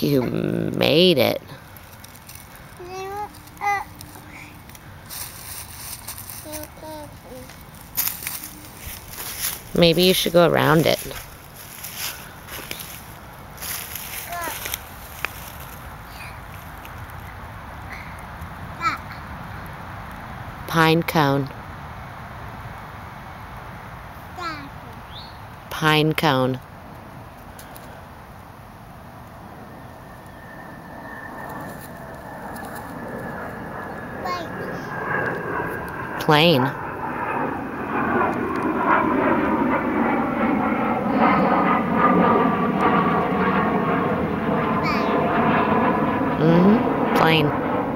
see who made it. Maybe you should go around it. Pine cone. Pine cone. Plane. Plane.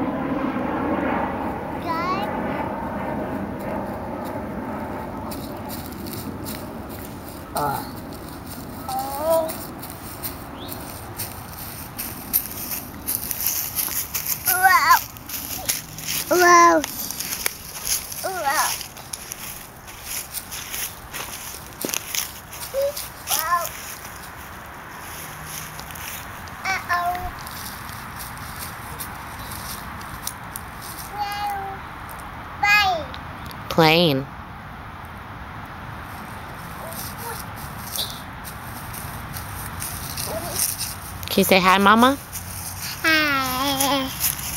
Wow. Plane. Can you say hi, Mama?